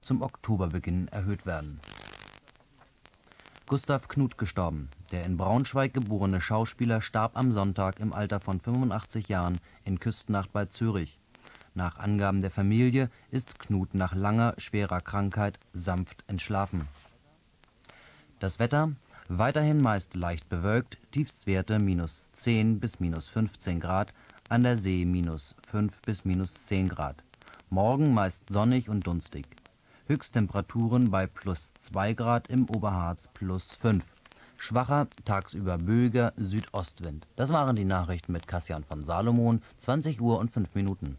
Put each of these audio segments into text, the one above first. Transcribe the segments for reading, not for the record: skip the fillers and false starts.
zum Oktoberbeginn erhöht werden. Gustav Knuth gestorben. Der in Braunschweig geborene Schauspieler starb am Sonntag im Alter von 85 Jahren in Küstennacht bei Zürich. Nach Angaben der Familie ist Knuth nach langer, schwerer Krankheit sanft entschlafen. Das Wetter: weiterhin meist leicht bewölkt, Tiefstwerte -10 bis -15 Grad, an der See -5 bis -10 Grad. Morgen meist sonnig und dunstig. Höchsttemperaturen bei +2 Grad, im Oberharz +5. Schwacher, tagsüber böiger Südostwind. Das waren die Nachrichten mit Kassian von Salomon, 20 Uhr und 5 Minuten.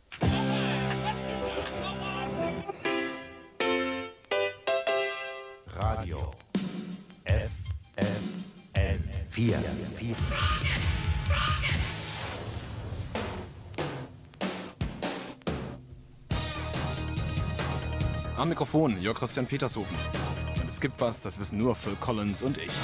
Radio FFN 4. Am Mikrofon Jörg Christian Petershofen. Und es gibt was, das wissen nur Phil Collins und ich.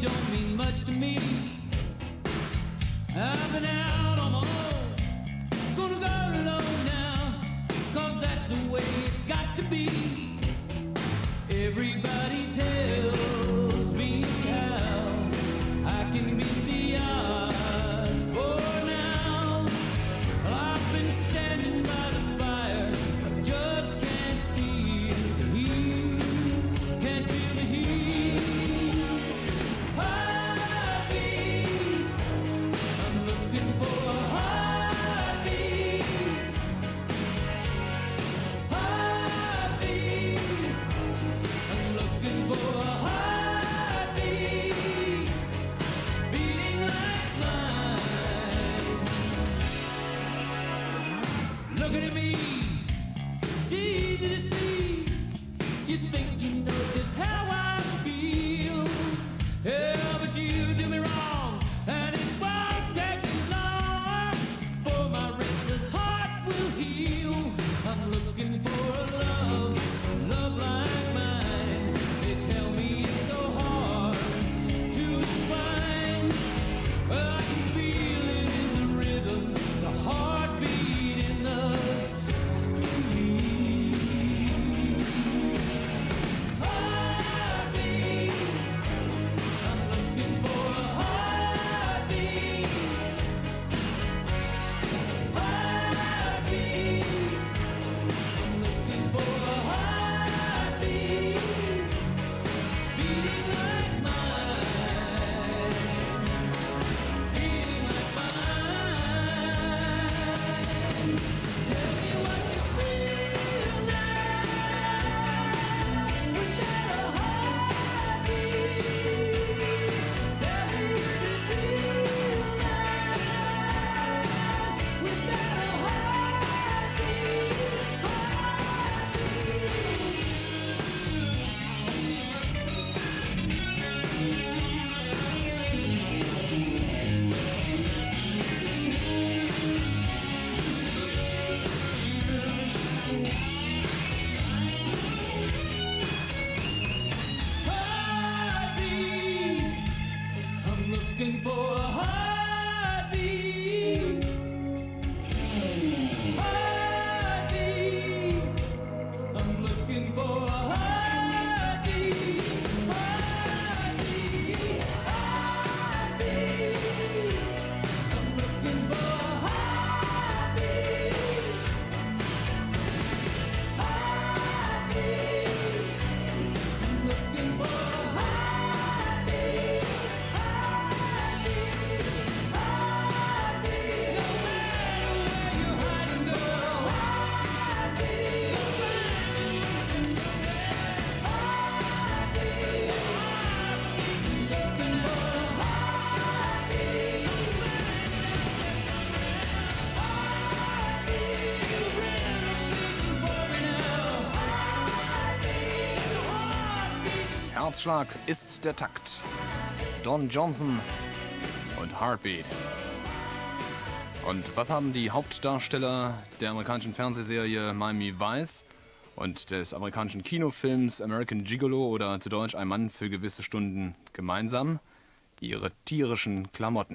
don't mean much to me. I've been out on my own, gonna go alone now, 'cause that's the way it's got to be. Everybody tells me how I can beat the odds for now. Well, I've been standing by the fire, I just can't feel the heat, can't feel the heat. Heartbeat, I'm looking for a heartbeat. Heartbeat, I'm looking for a heartbeat, beating like mine. Looking at me, it's easy to see. You think you know just how I feel. Yeah, but you do me wrong, and it won't take me long for my restless heart will heal. I'm looking for a love, love like mine. They tell me it's so hard to find. Well, I can feel it in the rhythm, the heartbeat in the street. Heartbeat, I'm looking for a heartbeat. Heartbeat, I'm looking for a heartbeat, beating like mine, beating like mine. Tell me what you feel now without a heartbeat. Tell me what you feel now without a heartbeat. I'm looking for a heartbeat. Heartbeat, I'm looking for a heartbeat. Heartbeat, heartbeat, I'm looking for a heartbeat. Heartbeat, I'm looking for a heartbeat. Heartbeat, heartbeat, no matter where you're hiding, girl. Heartbeat, you'll find me someday. Heartbeat, looking for a heartbeat. Heartbeat, you're ready, looking for me now. Heartbeat. Herzschlag ist der Takt. Don Johnson und Heartbeat. Und was haben die Hauptdarsteller der amerikanischen Fernsehserie Miami Vice und des amerikanischen Kinofilms American Gigolo oder zu Deutsch Ein Mann für gewisse Stunden gemeinsam? Ihre tierischen Klamotten.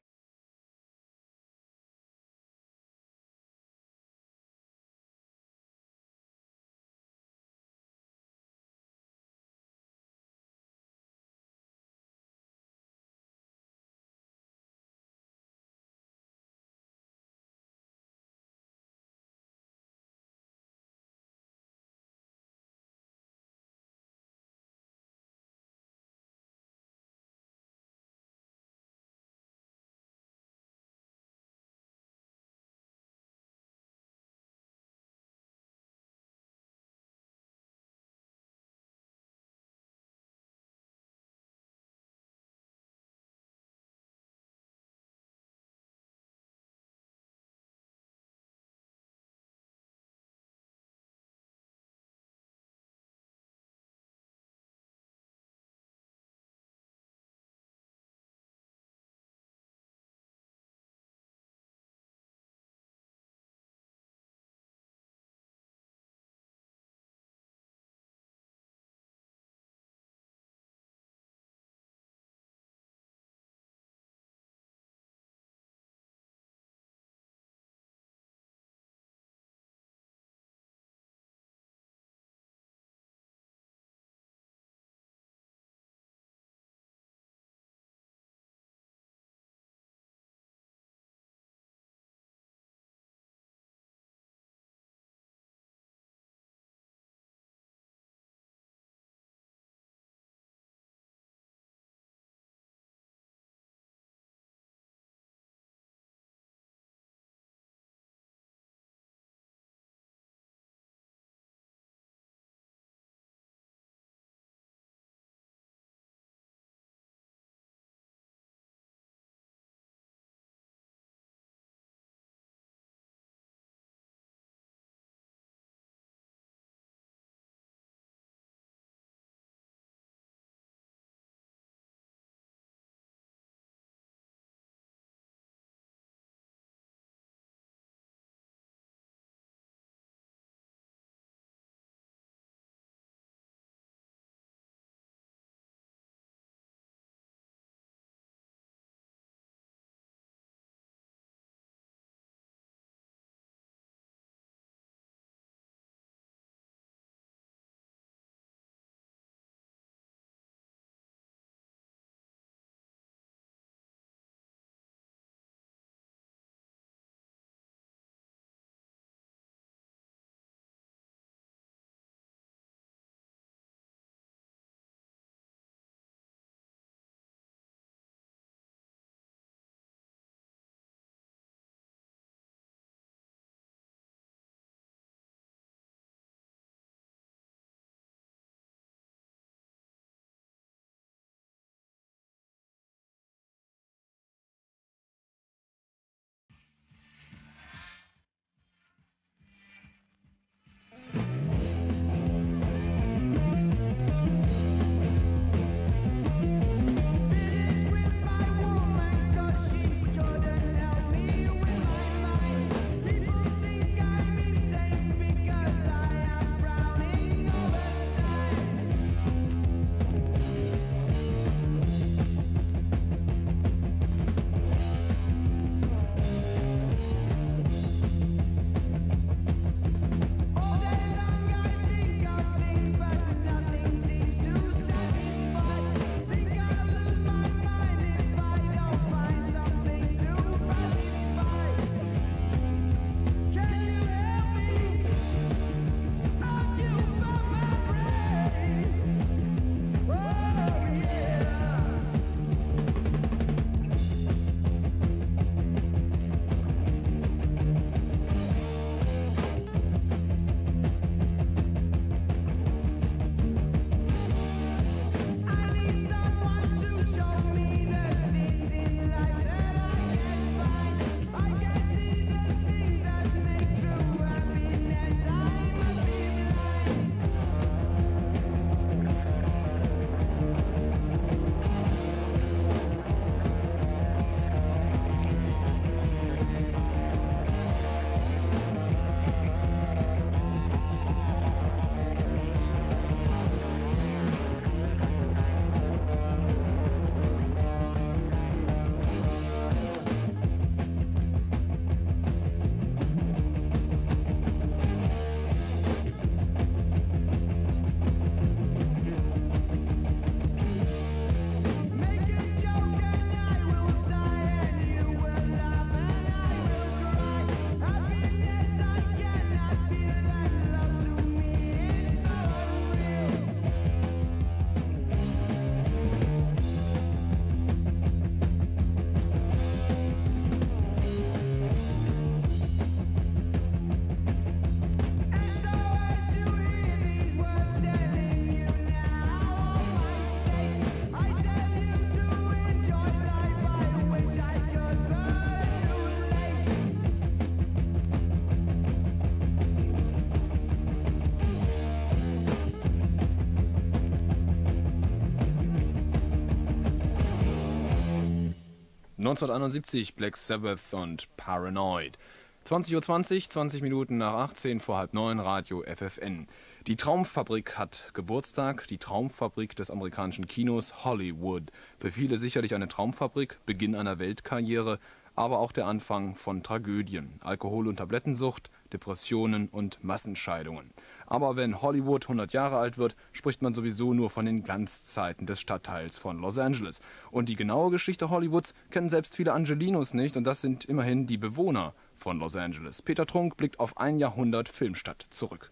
1971 Black Sabbath und Paranoid. 20:20 Uhr, 20 Minuten nach 18, vor halb 9, Radio FFN. Die Traumfabrik hat Geburtstag, die Traumfabrik des amerikanischen Kinos Hollywood. Für viele sicherlich eine Traumfabrik, Beginn einer Weltkarriere, aber auch der Anfang von Tragödien, Alkohol- und Tablettensucht, Depressionen und Massenscheidungen. Aber wenn Hollywood 100 Jahre alt wird, spricht man sowieso nur von den Glanzzeiten des Stadtteils von Los Angeles. Und die genaue Geschichte Hollywoods kennen selbst viele Angelinos nicht, und das sind immerhin die Bewohner von Los Angeles. Peter Trunk blickt auf ein Jahrhundert Filmstadt zurück.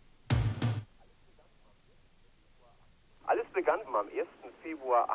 Alles begann am 1. Februar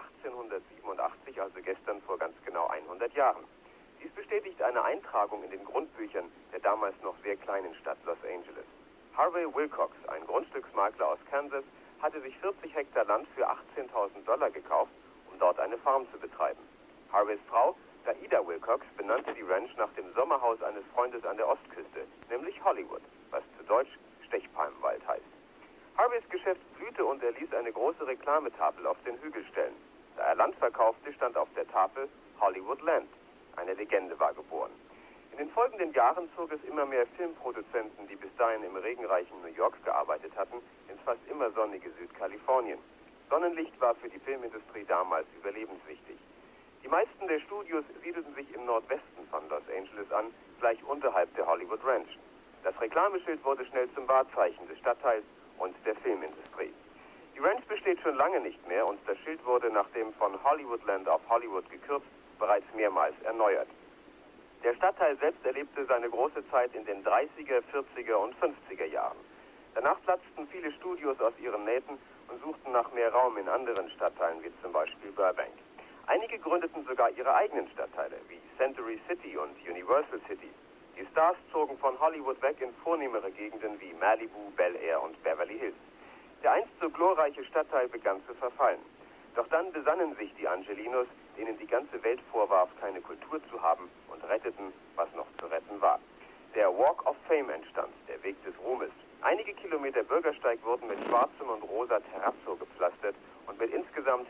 1887, also gestern vor ganz genau 100 Jahren. Dies bestätigt eine Eintragung in den Grundbüchern der damals noch sehr kleinen Stadt Los Angeles. Harvey Wilcox, ein Grundstücksmakler aus Kansas, hatte sich 40 Hektar Land für $18.000 gekauft, um dort eine Farm zu betreiben. Harveys Frau, Daida Wilcox, benannte die Ranch nach dem Sommerhaus eines Freundes an der Ostküste, nämlich Hollywood, was zu Deutsch Stechpalmenwald heißt. Harveys Geschäft blühte und er ließ eine große Reklametafel auf den Hügel stellen. Da er Land verkaufte, stand auf der Tafel Hollywood Land. Eine Legende war geboren. In den folgenden Jahren zog es immer mehr Filmproduzenten, die bis dahin im regenreichen New York gearbeitet hatten, ins fast immer sonnige Südkalifornien. Sonnenlicht war für die Filmindustrie damals überlebenswichtig. Die meisten der Studios siedelten sich im Nordwesten von Los Angeles an, gleich unterhalb der Hollywood Ranch. Das Reklameschild wurde schnell zum Wahrzeichen des Stadtteils und der Filmindustrie. Die Ranch besteht schon lange nicht mehr und das Schild wurde nach dem von Hollywoodland auf Hollywood gekürzt, bereits mehrmals erneuert. Der Stadtteil selbst erlebte seine große Zeit in den 30er, 40er und 50er Jahren. Danach platzten viele Studios aus ihren Nähten und suchten nach mehr Raum in anderen Stadtteilen, wie zum Beispiel Burbank. Einige gründeten sogar ihre eigenen Stadtteile, wie Century City und Universal City. Die Stars zogen von Hollywood weg in vornehmere Gegenden wie Malibu, Bel Air und Beverly Hills. Der einst so glorreiche Stadtteil begann zu verfallen. Doch dann besannen sich die Angelinos, denen die ganze Welt vorwarf, keine Kultur zu haben, und retteten, was noch zu retten war. Der Walk of Fame entstand, der Weg des Ruhmes. Einige Kilometer Bürgersteig wurden mit schwarzem und rosa Terrazzo gepflastert und mit insgesamt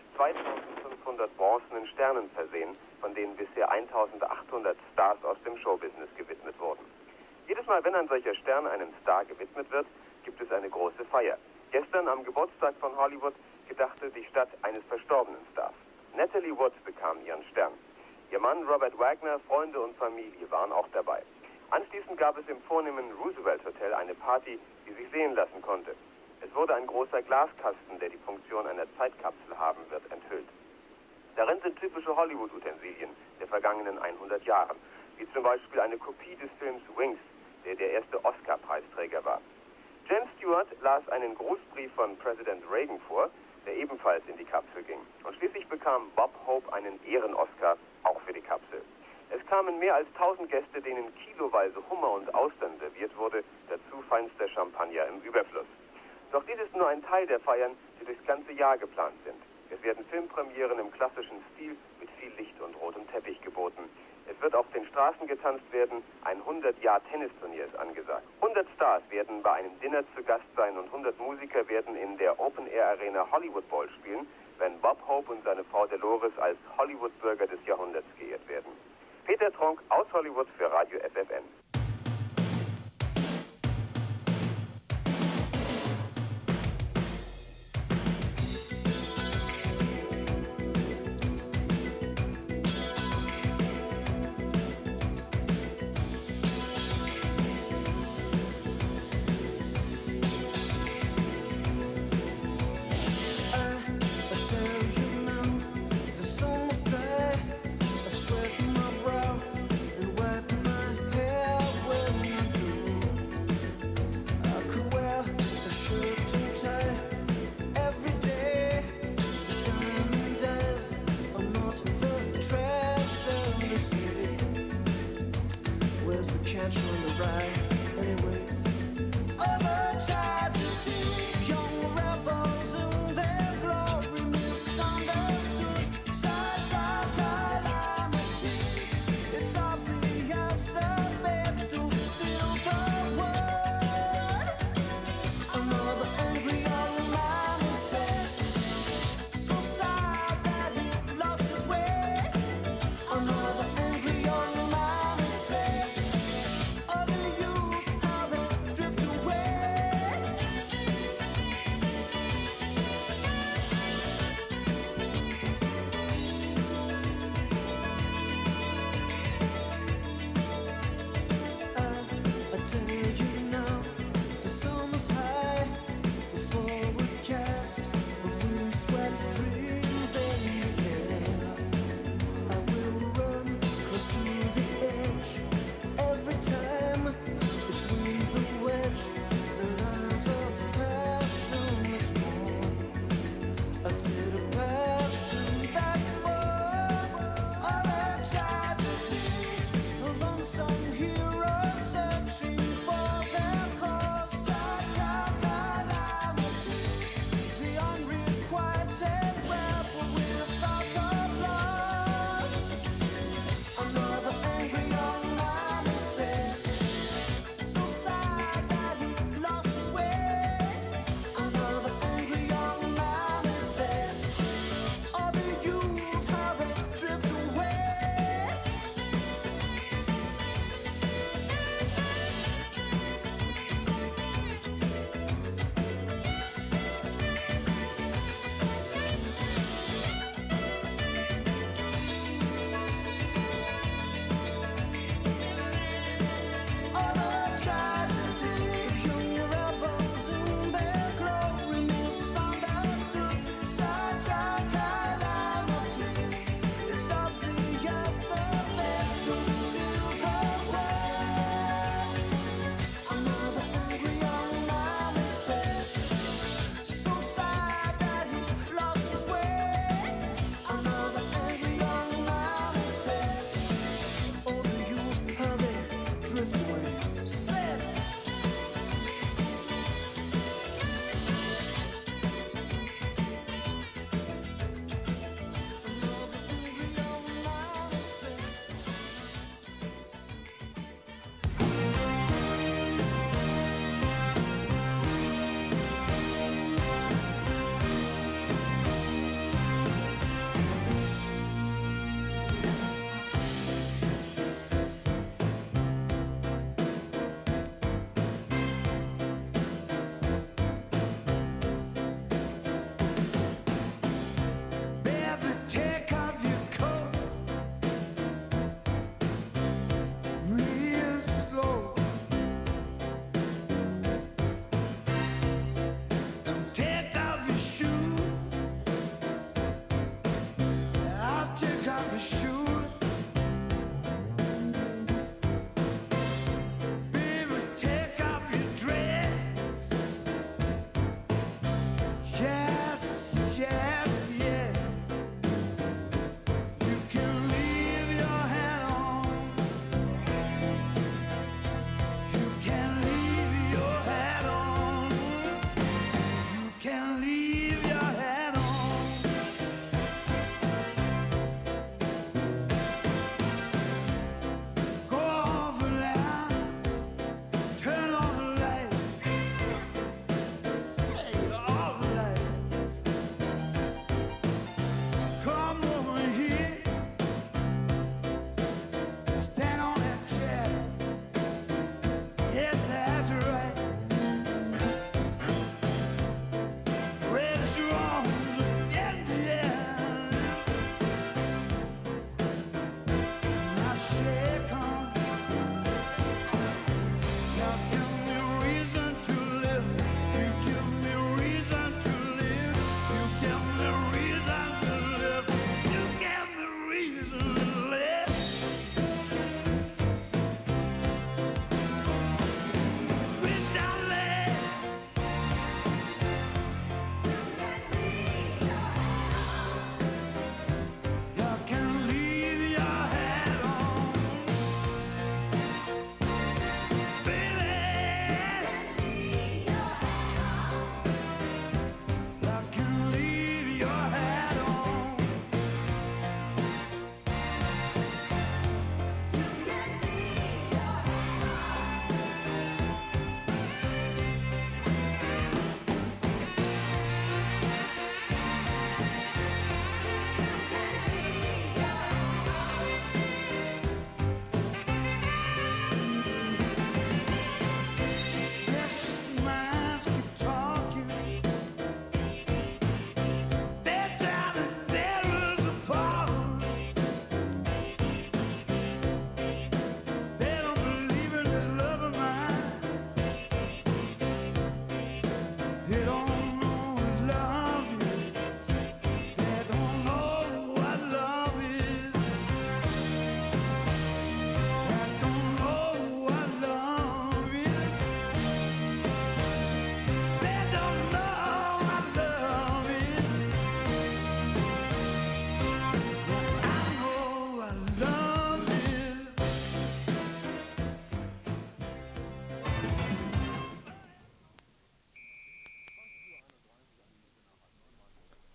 2500 bronzenen Sternen versehen, von denen bisher 1800 Stars aus dem Showbusiness gewidmet wurden. Jedes Mal, wenn ein solcher Stern einem Star gewidmet wird, gibt es eine große Feier. Gestern am Geburtstag von Hollywood gedachte die Stadt eines verstorbenen Stars. Natalie Wood bekam ihren Stern. Ihr Mann Robert Wagner, Freunde und Familie waren auch dabei. Anschließend gab es im vornehmen Roosevelt Hotel eine Party, die sich sehen lassen konnte. Es wurde ein großer Glaskasten, der die Funktion einer Zeitkapsel haben wird, enthüllt. Darin sind typische Hollywood-Utensilien der vergangenen 100 Jahre, wie zum Beispiel eine Kopie des Films Wings, der der erste Oscar-Preisträger war. Jen Stewart las einen Grußbrief von Präsident Reagan vor, der ebenfalls in die Kapsel ging. Und schließlich bekam Bob Hope einen Ehren-Oscar, auch für die Kapsel. Es kamen mehr als 1000 Gäste, denen kiloweise Hummer und Austern serviert wurde, dazu feinster Champagner im Überfluss. Doch dies ist nur ein Teil der Feiern, die durchs ganze Jahr geplant sind. Es werden Filmpremieren im klassischen Stil mit viel Licht und rotem Teppich geboten. Es wird auf den Straßen getanzt werden, ein 100-Jahr-Tennisturnier ist angesagt. 100 Stars werden bei einem Dinner zu Gast sein und 100 Musiker werden in der Open-Air-Arena Hollywood Bowl spielen, wenn Bob Hope und seine Frau Dolores als Hollywood-Bürger des Jahrhunderts geehrt werden. Peter Trunk aus Hollywood für Radio FFN. Sweat my brow and wet my hair.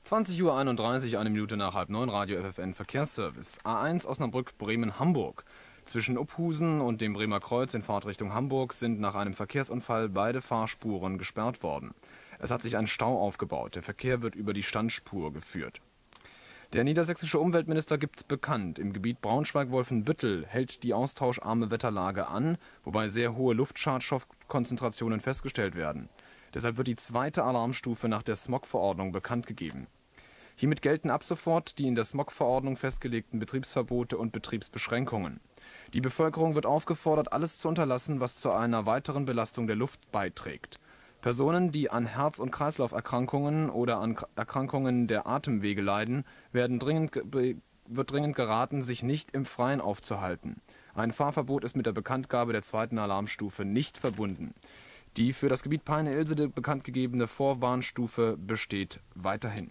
20:31 Uhr, 1 Minute nach 8:30, Radio FFN Verkehrsservice. A1 Osnabrück, Bremen, Hamburg. Zwischen Uphusen und dem Bremer Kreuz in Fahrtrichtung Hamburg sind nach einem Verkehrsunfall beide Fahrspuren gesperrt worden. Es hat sich ein Stau aufgebaut. Der Verkehr wird über die Standspur geführt. Der niedersächsische Umweltminister gibt bekannt, im Gebiet Braunschweig-Wolfenbüttel hält die austauscharme Wetterlage an, wobei sehr hohe Luftschadstoffkonzentrationen festgestellt werden. Deshalb wird die zweite Alarmstufe nach der Smog-Verordnung bekannt gegeben. Hiermit gelten ab sofort die in der Smog-Verordnung festgelegten Betriebsverbote und Betriebsbeschränkungen. Die Bevölkerung wird aufgefordert, alles zu unterlassen, was zu einer weiteren Belastung der Luft beiträgt. Personen, die an Herz- und Kreislauferkrankungen oder an Erkrankungen der Atemwege leiden, wird dringend geraten, sich nicht im Freien aufzuhalten. Ein Fahrverbot ist mit der Bekanntgabe der zweiten Alarmstufe nicht verbunden. Die für das Gebiet Peine-Ilsede bekannt gegebene Vorwarnstufe besteht weiterhin.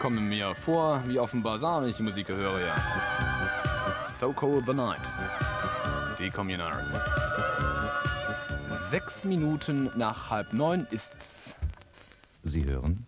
kommen mir vor wie auf dem Bazar, wenn ich die Musik höre, ja. So Cold the Night. Die Communards. 6 Minuten nach 8:30 ist's. Sie hören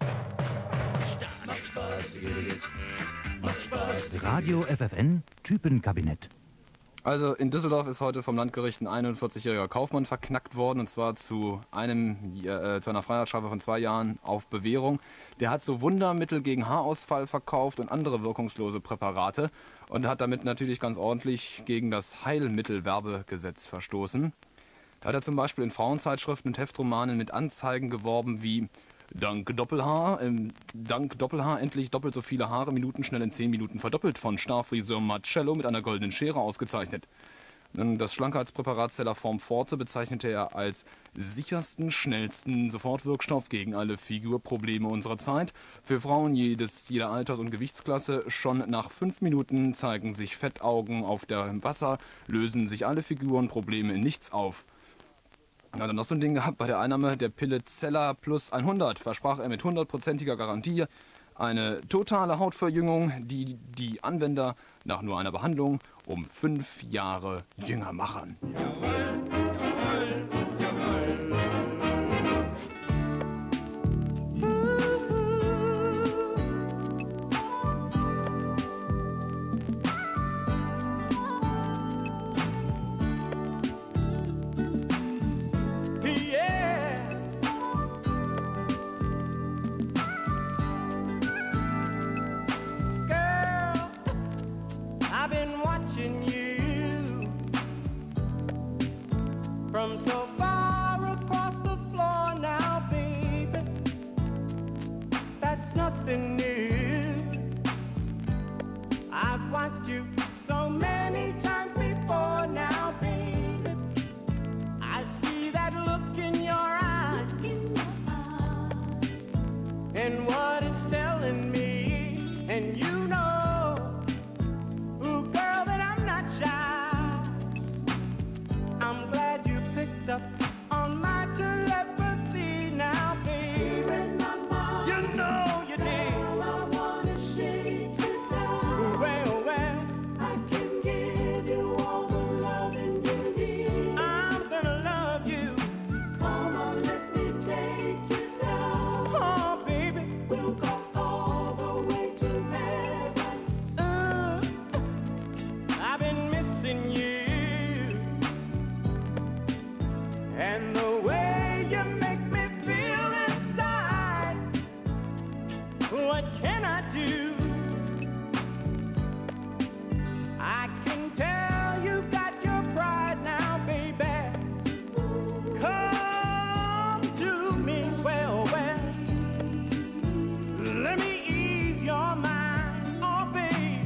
Radio FFN Typenkabinett. Also in Düsseldorf ist heute vom Landgericht ein 41-jähriger Kaufmann verknackt worden, und zwar zu einer Freiheitsstrafe von 2 Jahren auf Bewährung. Der hat so Wundermittel gegen Haarausfall verkauft und andere wirkungslose Präparate und hat damit natürlich ganz ordentlich gegen das Heilmittelwerbegesetz verstoßen. Da hat er zum Beispiel in Frauenzeitschriften und Heftromanen mit Anzeigen geworben wie Dank Doppelhaar endlich doppelt so viele Haare, minutenschnell in 10 Minuten verdoppelt, von Starfriseur Marcello mit einer goldenen Schere ausgezeichnet. Das Schlankheitspräparat Cellaform Forte bezeichnete er als sichersten, schnellsten Sofortwirkstoff gegen alle Figurprobleme unserer Zeit. Für Frauen jeder Alters- und Gewichtsklasse schon nach 5 Minuten zeigen sich Fettaugen auf dem Wasser, lösen sich alle Figurenprobleme in nichts auf. Er hat dann noch so ein Ding gehabt: bei der Einnahme der Pille Cella Plus 100 versprach er mit 100%iger Garantie eine totale Hautverjüngung, die die Anwender nach nur einer Behandlung um 5 Jahre jünger machen. From so far across the floor now, baby, that's nothing new. I've watched you so many times before now, baby. I see that look in your eye, and what it's telling me, and you know, ooh, girl, that I'm not shy. I'm glad you picked up on my telepathy now, baby. You know you did. I wanna shake you down. Well, I can give you all the loving you need. I'm gonna love you. Come on, let me take you down. Oh, baby, we'll go all the way to heaven. I've been missing you. And the way you make me feel inside, what can I do? I can tell you got your pride now, baby. Come to me, well, let me ease your mind, oh, babe.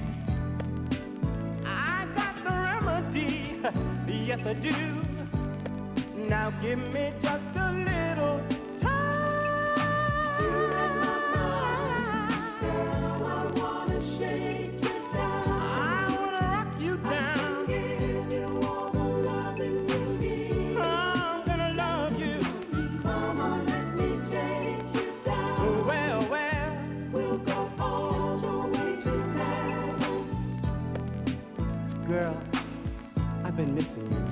I got the remedy, yes I do. Now give me just a little time. Girl, I wanna shake you down. I wanna rock you down. Give you all the loving you need. I'm gonna love you. Come on, let me take you down. Well, we'll go all the way to heaven. Girl, I've been missing you.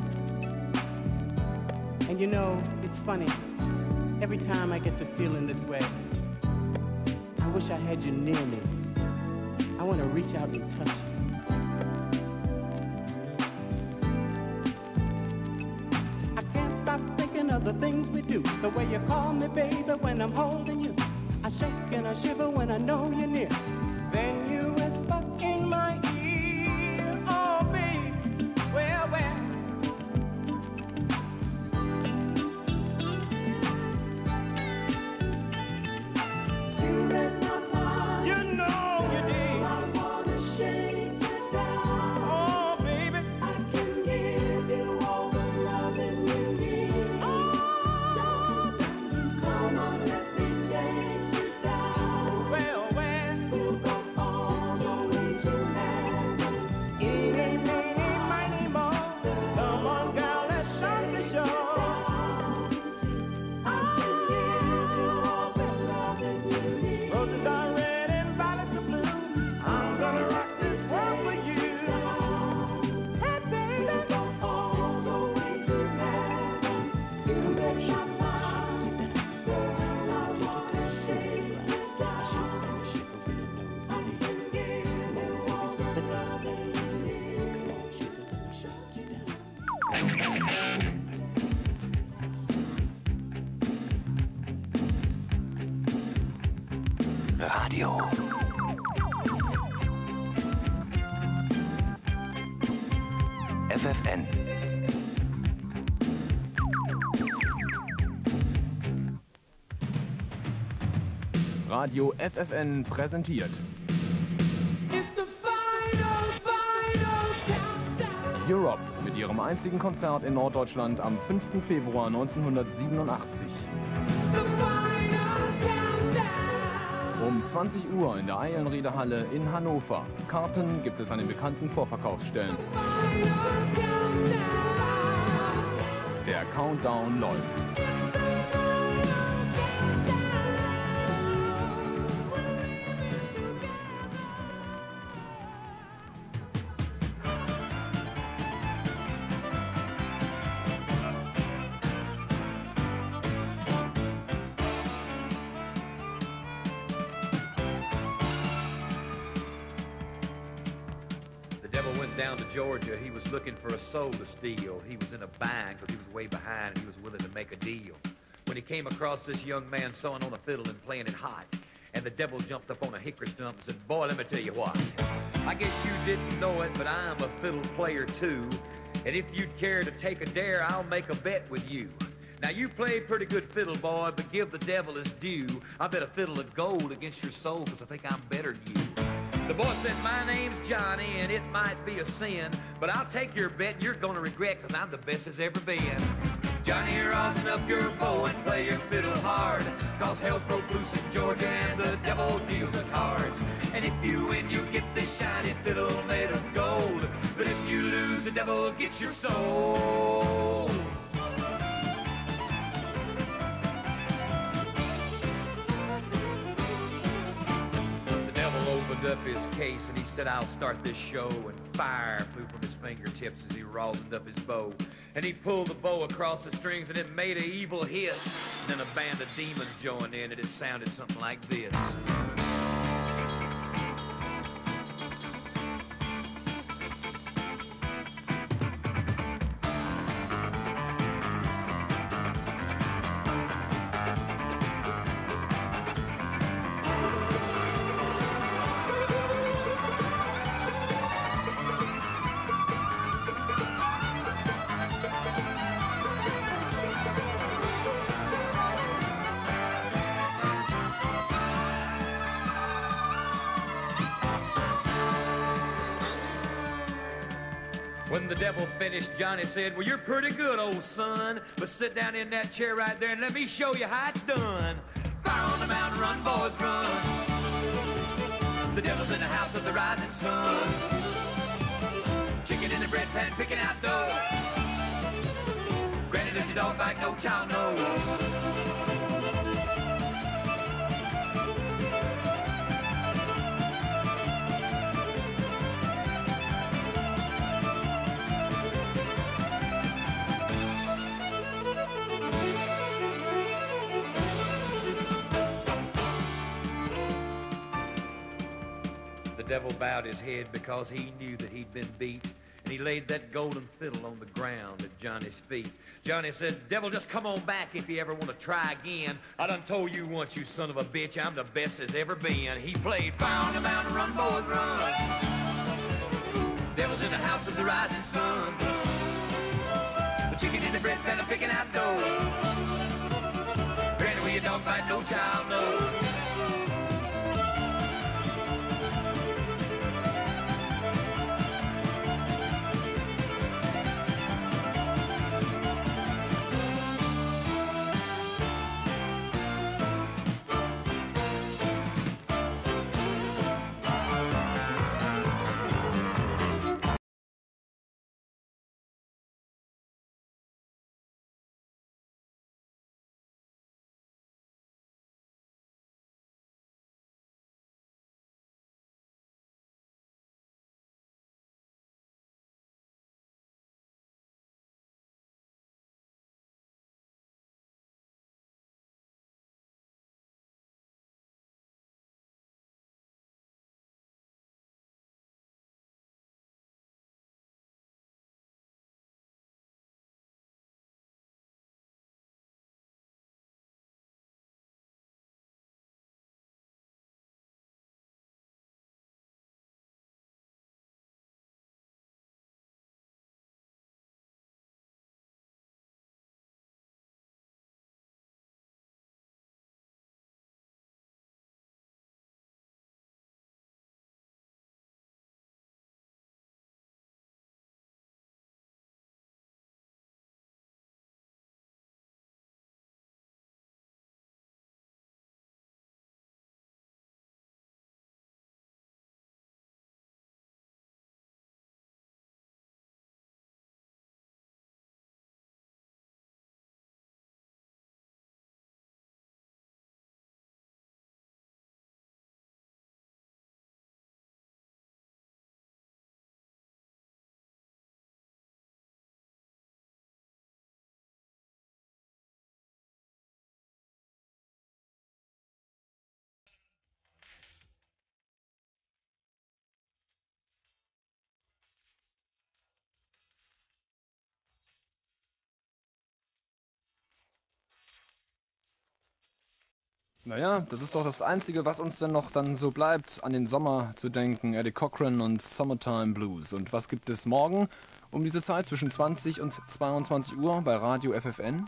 And you know, it's funny, every time I get to feeling this way, I wish I had you near me. I want to reach out and touch you. I can't stop thinking of the things we do, the way you call me baby when I'm holding you. I shake and I shiver when I know you're near. Then you whisper in my ear, oh baby, well. All Radio. FFN. Radio FFN präsentiert It's the final countdown. Europe mit ihrem einzigen Konzert in Norddeutschland am 5. Februar 1987. The final countdown. Um 20 Uhr in der Eilenriederhalle in Hannover. Karten gibt es an den bekannten Vorverkaufsstellen. Final countdown. Der Countdown läuft. The devil went down to Georgia. He was looking for a soul to steal. He was in a bind because he was way behind and he was willing to make a deal. When he came across this young man sewing on a fiddle and playing it hot, and the devil jumped up on a hickory stump and said, "Boy, let me tell you what. I guess you didn't know it, but I'm a fiddle player too. And if you'd care to take a dare, I'll make a bet with you. Now, you played pretty good fiddle, boy, but give the devil his due. I bet a fiddle of gold against your soul because I think I'm better than you." The boy said, "My name's Johnny, and it might be a sin, but I'll take your bet, and you're gonna regret, because I'm the best as ever been. Johnny, rosin up your bow and play your fiddle hard, cause hell's broke loose in Georgia, and the devil deals the cards. And if you win, you get this shiny fiddle made of gold, but if you lose, the devil gets your soul." Opened up his case and he said, "I'll start this show," and fire flew from his fingertips as he rosined up his bow. And he pulled the bow across the strings and it made an evil hiss. And then a band of demons joined in and it sounded something like this. When the devil finished, Johnny said, "Well, you're pretty good, old son, but sit down in that chair right there and let me show you how it's done. Fire on the mountain, run, boys, run. The devil's in the house of the rising sun. Chicken in the bread pan, picking out dough. Granny lives your dog back, no child knows." The devil bowed his head because he knew that he'd been beat, and he laid that golden fiddle on the ground at Johnny's feet. Johnny said, "Devil, just come on back if you ever want to try again. I done told you once, you son of a bitch, I'm the best as ever been." He played "Fire on the Mountain, Run, Boys, Run." Devil's in the house of the rising sun. The chicken in the bread pan, picking out dough. Granny, where your dog fight, no child knows. Naja, das ist doch das Einzige, was uns denn noch dann so bleibt, an den Sommer zu denken. Eddie Cochran und Summertime Blues. Und was gibt es morgen um diese Zeit zwischen 20 und 22 Uhr bei Radio FFN?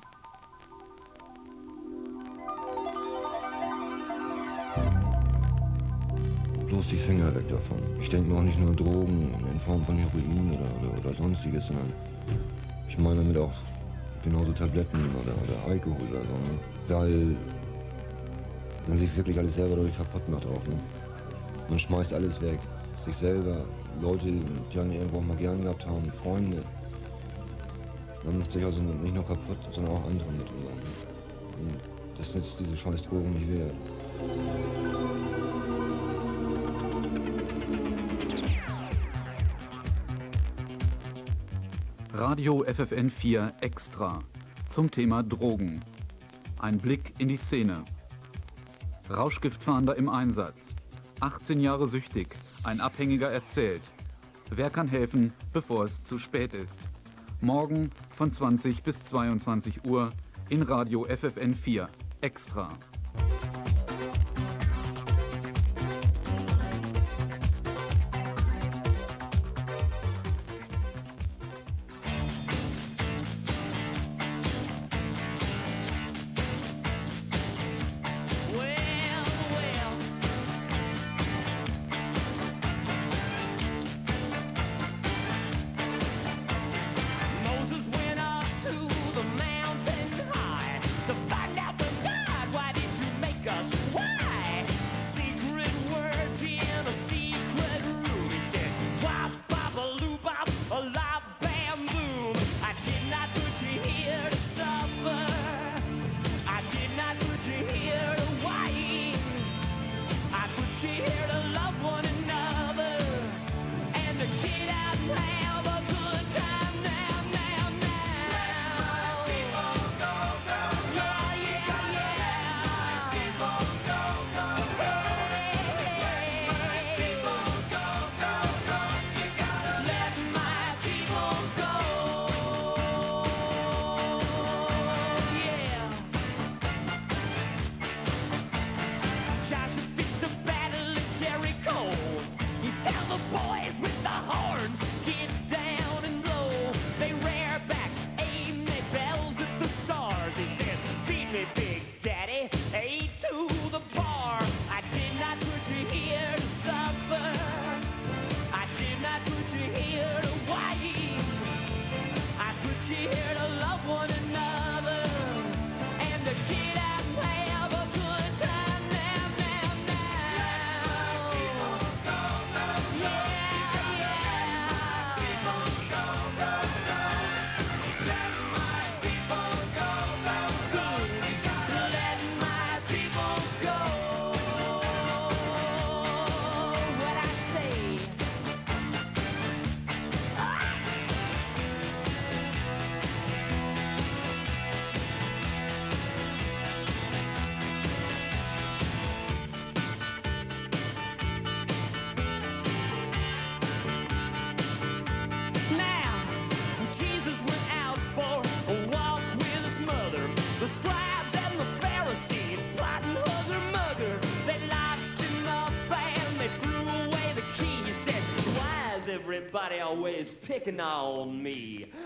Bloß die Finger weg davon. Ich denke mir auch nicht nur Drogen in Form von Heroin oder sonstiges, sondern ich meine damit auch genauso Tabletten oder Alkohol oder so, ne? Weil man sich wirklich alles selber dadurch kaputt macht auch, ne? Man schmeißt alles weg. Sich selber, Leute, die einen irgendwo auch mal gern gehabt haben, Freunde. Man macht sich also nicht nur kaputt, sondern auch andere mit drüber. Ne? Und das ist diese scheiß Drogen nicht wert. Radio FFN 4 Extra zum Thema Drogen. Ein Blick in die Szene. Rauschgiftfahnder im Einsatz. 18 Jahre süchtig. Ein Abhängiger erzählt. Wer kann helfen, bevor es zu spät ist? Morgen von 20 bis 22 Uhr in Radio FFN 4 Extra. Moses went up to the mountain high to find out the God. Why did you make us? Why? Secret words in a secret room. He said, wop, bop, a loop, bop, a lop, bam, boom. I did not put you here to suffer. I did not put you here to whine. I put you here to love one another and to get out and have a good time now, now, now. People go, go, go. Yeah, yeah, yeah. People go, go, go. Let my people go, go, go. You gotta let my people go. Yeah. Joshua fit to battle at Jericho. You tell the boys with the horns, get down and blow. They rear back, aim their bells at the stars. He said, beat me, Big Daddy, A to the bar. I did not put you here to suffer. I did not put you here to whine. I put you here to love one another and to get out and have a good time now, now, now. People go, go, go. Yeah, yeah. People go, go, go. Let my people go, go, go. Let my people go. What I say. Now, Jesus went out for a walk with his mother. The scribes and the Pharisees plotting hugger mugger. They locked him up and they threw away the key. He said, why is everybody always picking on me?